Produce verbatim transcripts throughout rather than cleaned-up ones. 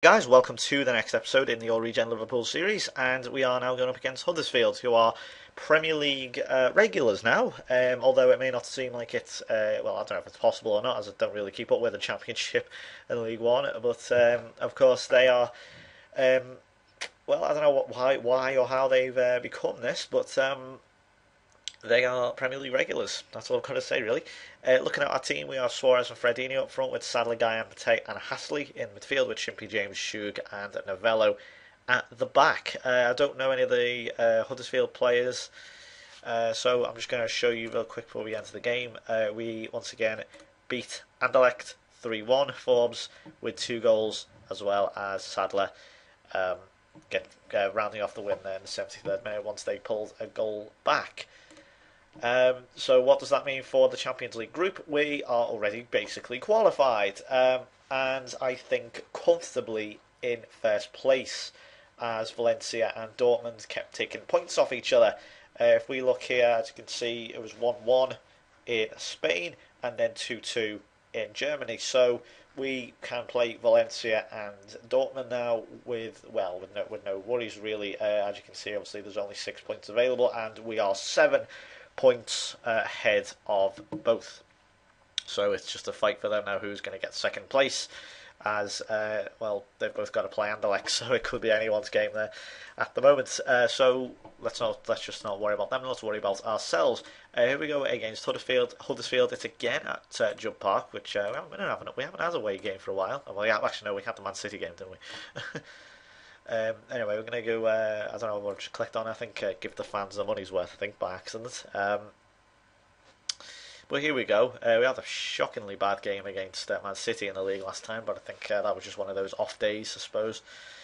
guys, welcome to the next episode in the All-Regen Liverpool series, and we are now going up against Huddersfield, who are Premier League uh, regulars now, um, although it may not seem like it's, uh, well, I don't know if it's possible or not, as I don't really keep up with the Championship and League One, but um, of course they are, um, well, I don't know what, why, why or how they've uh, become this, but um, they are Premier League regulars. That's all I've got to say, really. Uh, looking at our team, we have Suarez and Fredinho up front with Sadler, Guyan, Pate and Hasley in midfield with Shimpy, James, Shug and Novello at the back. Uh, I don't know any of the uh, Huddersfield players, uh, so I'm just going to show you real quick before we enter the game. Uh, we, once again, beat Anderlecht three one, Forbes with two goals, as well as Sadler um, get, uh, rounding off the win there in the seventy-third minute once they pulled a goal back. Um, so what does that mean for the Champions League group? We are already basically qualified, um, and I think comfortably in first place, as Valencia and Dortmund kept taking points off each other. Uh, if we look here, as you can see, it was one one in Spain and then two two in Germany. So we can play Valencia and Dortmund now with, well, with no, with no worries really. Uh, as you can see, obviously there's only six points available, and we are seven points uh, ahead of both. So it's just a fight for them now who's going to get second place, as uh, well they've both got to play Anderlecht, so it could be anyone's game there at the moment. Uh, so let's not let's just not worry about them. Let's worry about ourselves. Uh, here we go against Huddersfield. Huddersfield. It's again at uh, Jump Park, which uh, we haven't been having. We haven't had a away game for a while. Well, yeah, actually no, we had the Man City game, didn't we? Um, anyway, we're going to go, uh, I don't know what I just clicked on, I think uh, give the fans the money's worth, I think, by accident. Um, but here we go. Uh, we had a shockingly bad game against uh, Man City in the league last time, but I think uh, that was just one of those off days, I suppose.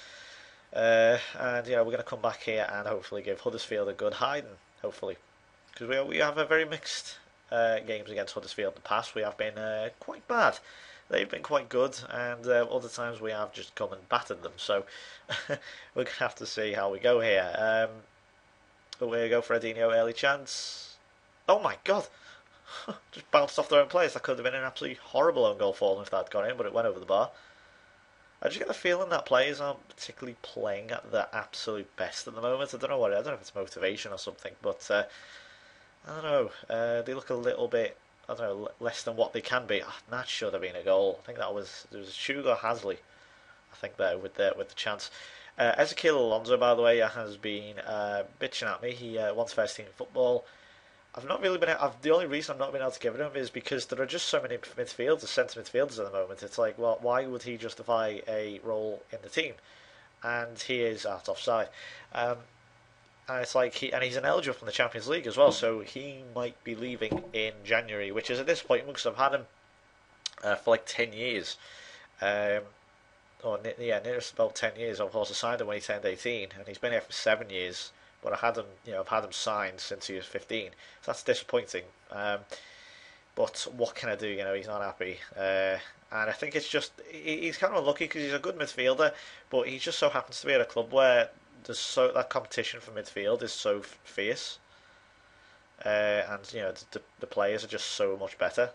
Uh, and, you know, we're going to come back here and hopefully give Huddersfield a good hiding, hopefully. Because we, we have a very mixed uh, games against Huddersfield in the past. We have been uh, quite bad. They've been quite good, and uh, other times we have just come and battered them. So we're going to have to see how we go here. Um, but we go Fredinho, early chance. Oh my god! Just bounced off their own players. That could have been an absolutely horrible own goal for them if that had gone in, but it went over the bar. I just get the feeling that players aren't particularly playing at their absolute best at the moment. I don't know what. I don't know if it's motivation or something, but uh, I don't know. Uh, they look a little bit, I don't know, less than what they can be. Oh, that should have been a goal. I think that was, there was Shug or Hasley, I think, there with the with the chance. Uh, Ezekiel Alonso, by the way, has been uh, bitching at me. He uh, wants first team football. I've not really been. I've, the only reason I've not been able to give it him is because there are just so many midfielders, centre midfielders at the moment. It's like, well, why would he justify a role in the team? And he is at offside. Um, And it's like he and he's ineligible from the Champions League as well, so he might be leaving in January, which is a disappointment because I've had him uh, for like ten years, um, or yeah, near about ten years. Of course, I signed him when he turned eighteen, and he's been here for seven years. But I had him, you know, I've had him signed since he was fifteen, so that's disappointing. Um, but what can I do? You know, he's not happy, uh, and I think it's just he's kind of unlucky because he's a good midfielder, but he just so happens to be at a club where there's so that competition for midfield is so fierce, uh, and you know the, the players are just so much better.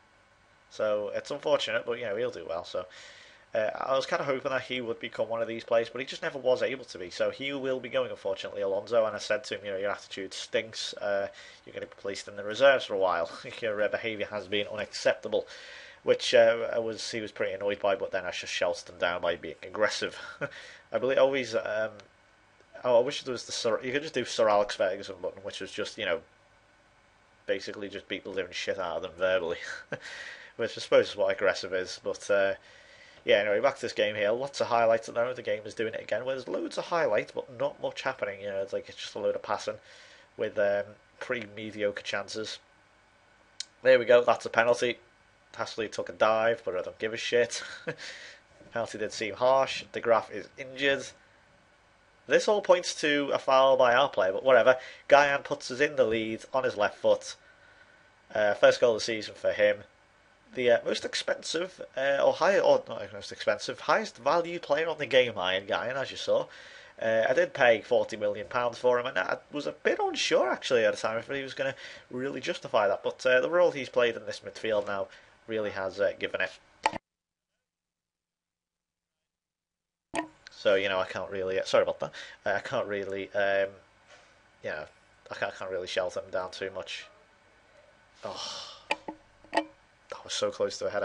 So it's unfortunate, but you know he'll do well. So uh, I was kind of hoping that he would become one of these players, but he just never was able to be. So he will be going, unfortunately, Alonso. And I said to him, you know, your attitude stinks. Uh, you're going to be placed in the reserves for a while. Your uh, behaviour has been unacceptable, which uh, I was he was pretty annoyed by. But then I just shouted him down by being aggressive. I believe always. Um, Oh, I wish there was the Sir, you could just do Sir Alex Ferguson button, which was just, you know, basically just beat the living shit out of them verbally, which I suppose is what aggressive is. But uh, yeah, anyway, back to this game here. Lots of highlights at the moment. The game is doing it again. Where there's loads of highlights, but not much happening. You know, it's like it's just a load of passing with um, pretty mediocre chances. There we go. That's a penalty. Hasley took a dive, but I don't give a shit. Penalty did seem harsh. De Graaf is injured. This all points to a foul by our player, but whatever. Guyan puts us in the lead on his left foot. Uh, first goal of the season for him. The uh, most expensive, uh, or higher, or not most expensive, highest value player on the game, Iron Guyan, as you saw. Uh, I did pay forty million pounds for him, and I was a bit unsure actually at the time if he was going to really justify that. But uh, the role he's played in this midfield now really has uh, given it. So you know, I can't really. Sorry about that. I can't really. Um, you know, I can't, I can't really shout them down too much. Oh, that was so close to a header.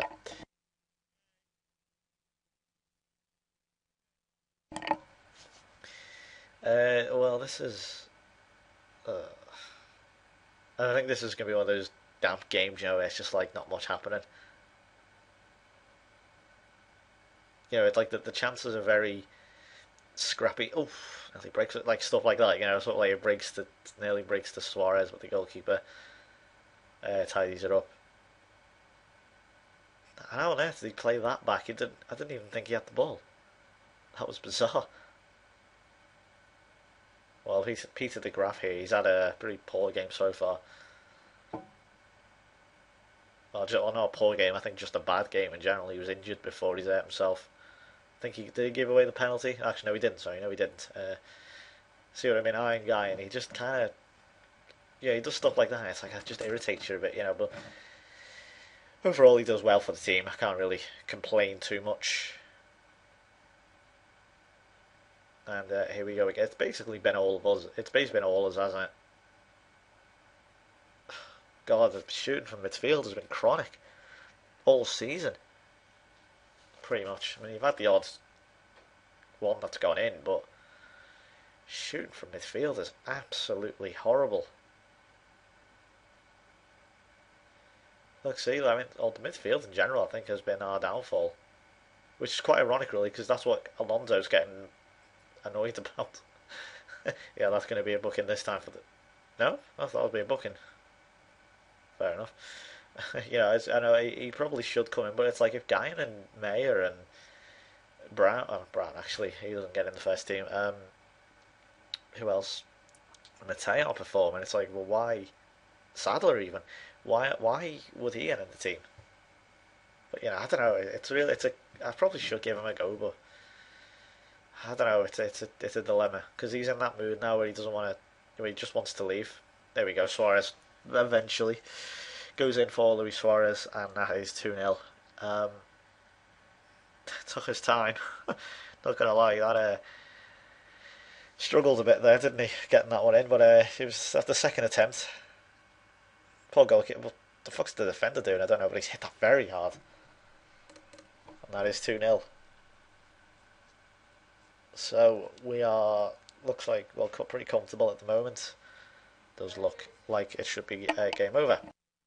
Uh, well, this is. Uh, I think this is going to be one of those damp games, you know, where it's just like not much happening. You know, it's like the, the chances are very scrappy. Oh, nearly breaks it, like stuff like that. You know, sort of like it breaks to nearly breaks to Suarez, but the goalkeeper uh, tidies it up. How on earth did he play that back? He didn't. I didn't even think he had the ball. That was bizarre. Well, he's Peter de Graaf here. He's had a pretty poor game so far. Well, just, well, not a poor game. I think just a bad game in general. He was injured before he's hurt himself. I think he did he give away the penalty. Actually, no, he didn't. Sorry, no, he didn't. Uh, see what I mean? Iron guy, and he just kind of yeah, he does stuff like that. And it's like it just irritates you a bit, you know. But overall, he does well for the team. I can't really complain too much. And uh, here we go again. It's basically been all of us. It's basically been all of us, hasn't it? God, the shooting from midfield has been chronic all season, pretty much. I mean, you've had the odd one that's gone in, but shooting from midfield is absolutely horrible. Look, see, I mean, all the midfield in general, I think, has been our downfall, which is quite ironic, really, because that's what Alonso's getting annoyed about. Yeah, that's going to be a booking this time for the. No, I thought it would be a booking. Fair enough. You know, I know he, he probably should come in, but it's like if Guyan and Mayer and Brown, oh, Brown actually, he doesn't get in the first team. Um, who else? Mateo performing. It's like, well, why Sadler even? Why why would he get in the team? But you know, I don't know. It's really, it's a. I probably should give him a go, but I don't know. It's a, it's a, it's a dilemma because he's in that mood now where he doesn't want to. He just wants to leave. There we go. Suarez eventually goes in for Luis Suarez, and that is two nil. Um, took his time. Not gonna lie, that uh, struggled a bit there, didn't he, getting that one in? But uh, it was at the second attempt. Poor goalkeeper. What the fuck's the defender doing? I don't know, but he's hit that very hard, and that is two nil. So we are looks like well pretty comfortable at the moment. Does look like it should be uh, game over.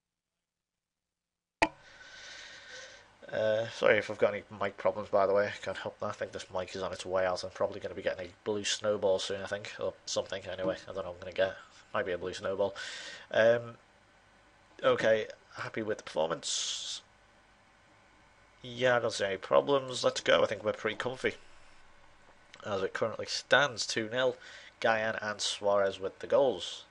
Uh, sorry if I've got any mic problems, by the way. I can't help that. I think this mic is on its way out. I'm probably going to be getting a blue snowball soon, I think. Or something, anyway. I don't know what I'm going to get. Might be a blue snowball. Um, okay, happy with the performance. Yeah, I don't see any problems. Let's go. I think we're pretty comfy. As it currently stands, two nil. Guyan and Suarez with the goals.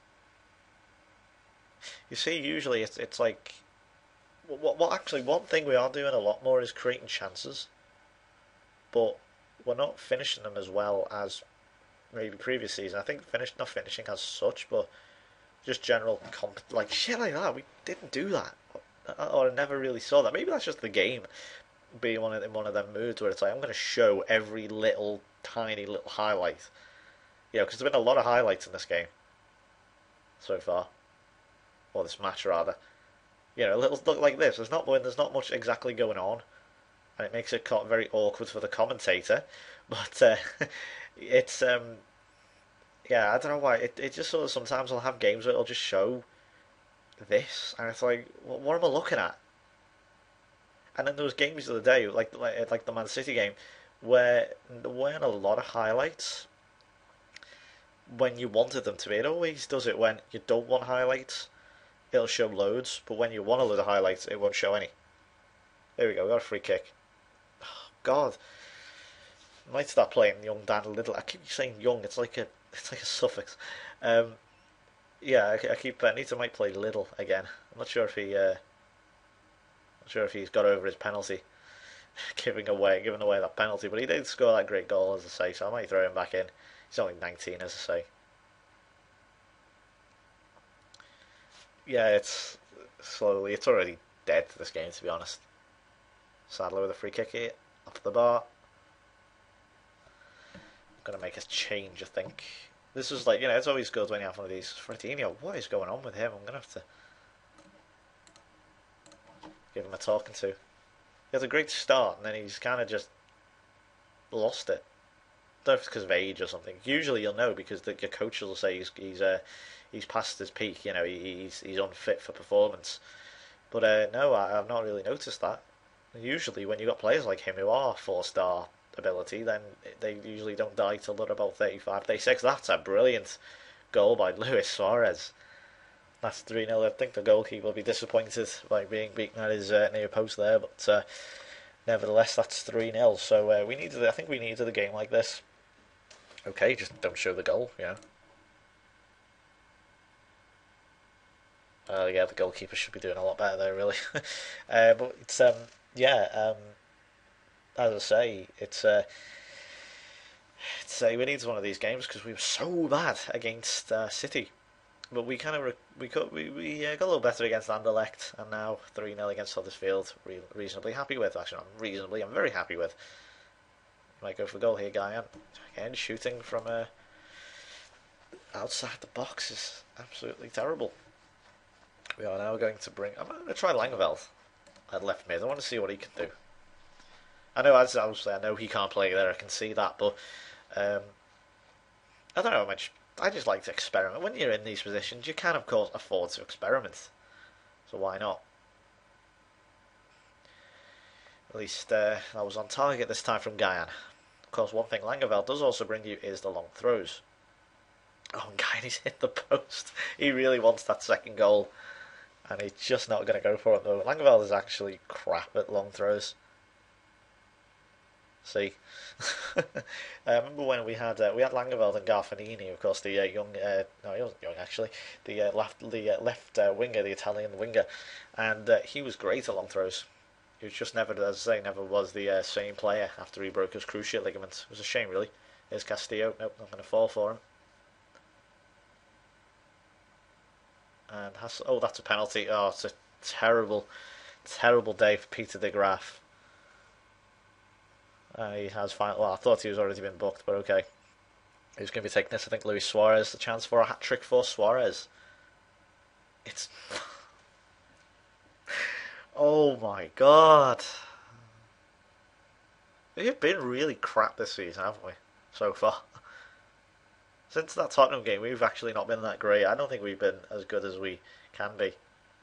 You see, usually it's, it's like... What, what actually, one thing we are doing a lot more is creating chances, but we're not finishing them as well as maybe previous season. I think finish not finishing as such, but just general comp like shit like that. We didn't do that, or I never really saw that. Maybe that's just the game being one of in one of them moods where it's like I'm going to show every little tiny little highlight. You know, because there's been a lot of highlights in this game so far, or this match rather. You know, little look like this. There's not when there's not much exactly going on, and it makes it very awkward for the commentator. But uh, it's um, yeah, I don't know why. It it just sort of sometimes I'll have games where it'll just show this, and it's like, what, what am I looking at? And then there was games the other day, like like like the Man City game, where there weren't a lot of highlights when you wanted them to be. It always does it when you don't want highlights. It'll show loads, but when you want a load of highlights, it won't show any. There we go, we got a free kick. Oh, God, I might start playing young Dan Little. I keep saying young. It's like a, it's like a suffix. Um, yeah, I, I keep. I need to might play Little again. I'm not sure if he. Uh, not sure if he's got over his penalty, giving away, giving away that penalty. But he did score that great goal, as I say. So I might throw him back in. He's only nineteen, as I say. Yeah, it's slowly. It's already dead to this game, to be honest. Sadler with a free kick here off the bar. going to make a change, I think. This is like, you know, it's always good when you have one of these. Fredinho, what is going on with him? I'm going to have to give him a talking to. He had a great start, and then he's kind of just lost it. I don't know if it's because of age or something. Usually you'll know because the, your coaches will say he's he's uh, he's past his peak. You know, he, he's he's unfit for performance. But uh, no, I, I've not really noticed that. Usually, when you've got players like him who are four-star ability, then they usually don't die till they're about thirty-five, thirty-six. That's a brilliant goal by Luis Suarez. That's three nil. I think the goalkeeper will be disappointed by being beaten at his uh, near post there, but uh, nevertheless, that's three nil. So uh, we needed, I think we needed a game like this. Okay, just don't show the goal, yeah. Uh, yeah, the goalkeeper should be doing a lot better there, really. uh, but it's um, yeah, um, as I say, it's uh, it's uh, we needed one of these games because we were so bad against uh, City, but we kind of re- we got we, we uh, got a little better against Anderlecht, and now three nil against Huddersfield. Re- reasonably happy with, actually, not reasonably, I'm very happy with. Might go for goal here, Guyan. Again, shooting from uh, outside the box is absolutely terrible. We are now going to bring. I'm going to try Langeveld at left mid. I want to see what he can do. I know, as obviously, I know he can't play there. I can see that, but um, I don't know how much. I just like to experiment. When you're in these positions, you can, of course, afford to experiment. So why not? At least uh, I was on target this time from Guyan. Of course, one thing Langeveld does also bring you is the long throws. Oh, Guyan, he's hit the post. He really wants that second goal. And he's just not going to go for it, though. Langeveld is actually crap at long throws. See? I remember when we had uh, we had Langeveld and Garfanini, of course, the uh, young... Uh, no, he wasn't young, actually. The uh, left, the, uh, left uh, winger, the Italian winger. And uh, he was great at long throws. He was just never, as I say, never was the uh, same player after he broke his cruciate ligament. It was a shame, really. Here's Castillo. Nope, not going to fall for him. And has, oh, that's a penalty. Oh, it's a terrible, terrible day for Peter de Graaf. Uh, he has finally. Well, I thought he was already been booked, but okay. He's going to be taking this. I think Luis Suarez, the chance for a hat trick for Suarez. It's. Oh my god. We've been really crap this season, haven't we? So far. Since that Tottenham game, we've actually not been that great. I don't think we've been as good as we can be.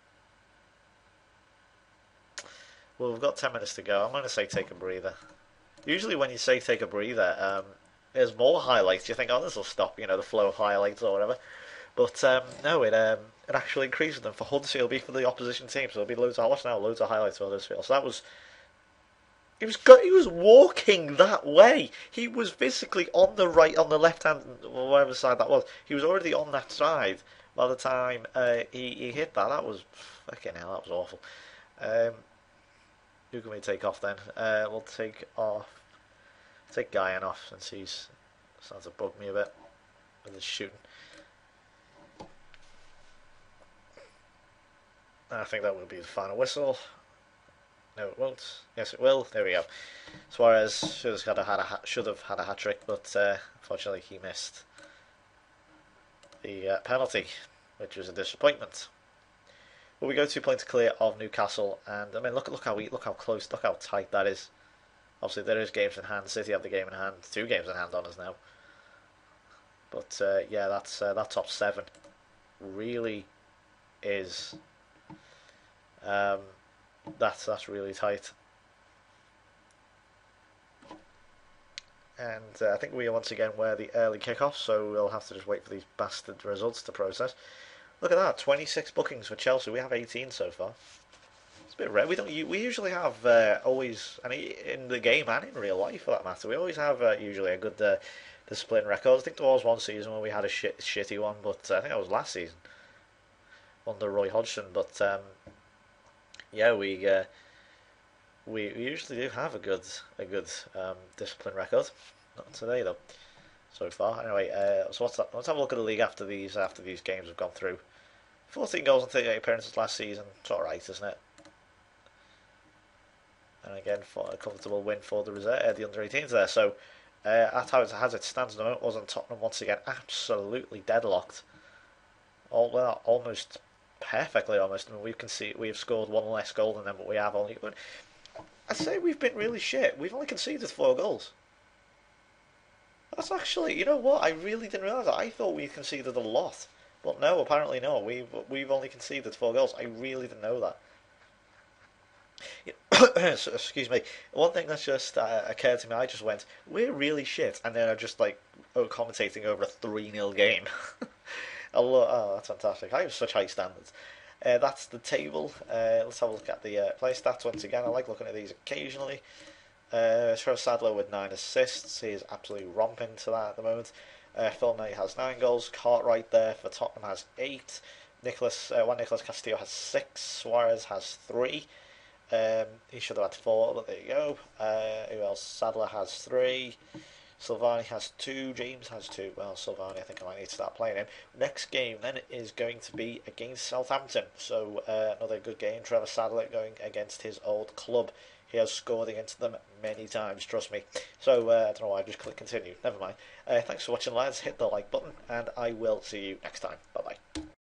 Well, we've got ten minutes to go. I'm going to say take a breather. Usually when you say take a breather, um, there's more highlights. You think, oh, this will stop, you know, the flow of highlights or whatever. But um, no, it um, it actually increases them. For Huddersfield, it'll be for the opposition team, so there'll be loads of highlights now, loads of highlights for Huddersfield. So that was... He was go- he was walking that way. He was physically on the right, on the left hand, or whatever side that was. He was already on that side by the time uh, he he hit that. That was fucking hell. That was awful. Um, who can we take off then? Uh, we'll take off. Take Guyan off since he's starting to bug me a bit with his shooting. I think that will be the final whistle. No, it won't. Yes, it will. There we go. Suarez should have had a, had a, should have had a hat trick, but uh, unfortunately he missed the uh, penalty, which was a disappointment. Well, we go two points clear of Newcastle, and I mean, look, look how we, look how close, look how tight that is. Obviously, there is games in hand. City have the game in hand, two games in hand on us now. But uh, yeah, that's uh, that top seven really is. Um, That's that's really tight, and uh, I think we once again were the early kickoff, so we'll have to just wait for these bastard results to process. Look at that, twenty-six bookings for Chelsea. We have eighteen so far. It's a bit rare. We don't. We usually have uh, always, and in the game and in real life for that matter, we always have uh, usually a good uh, discipline record. I think there was one season where we had a shit, shitty one, but uh, I think that was last season under Roy Hodgson. But um, yeah, we, uh, we we usually do have a good a good um, discipline record. Not today though, so far. Anyway, uh, so what's that? Let's have a look at the league after these after these games have gone through. fourteen goals and thirty-eight appearances last season. It's all right, isn't it? And again, for a comfortable win for the reserve, uh, the under eighteens there. So Uh, that's how it has it stands at the moment. Wasn't Tottenham once again absolutely deadlocked? All well, almost perfectly almost. I mean, we can see we've scored one less goal than them, but we have only. I'd say we've been really shit. We've only conceded four goals. That's actually, you know what? I really didn't realise that. I thought we conceded a lot, but no, apparently no. We've we've only conceded four goals. I really didn't know that. So, excuse me. One thing that's just uh, occurred to me, I just went, "We're really shit," and then I'm just like oh, commentating over a three nil game. Oh, that's fantastic! I have such high standards. Uh, that's the table. Uh, let's have a look at the uh, play stats once again. I like looking at these occasionally. Uh, Trevor Sadler with nine assists. He is absolutely romping to that at the moment. Uh, Phil Knight has nine goals. Cartwright there for Tottenham has eight. Nicholas, uh, Juan Nicholas Castillo has six. Suarez has three. Um, he should have had four, but there you go. Uh, who else? Sadler has three. Silvani has two. James has two. Well, Silvani, I think I might need to start playing him. Next game then is going to be against Southampton. So uh, another good game. Trevor Sadler going against his old club. He has scored against them many times, trust me. So uh, I don't know why I just click continue. Never mind. Uh, thanks for watching, lads. Hit the like button, and I will see you next time. Bye bye.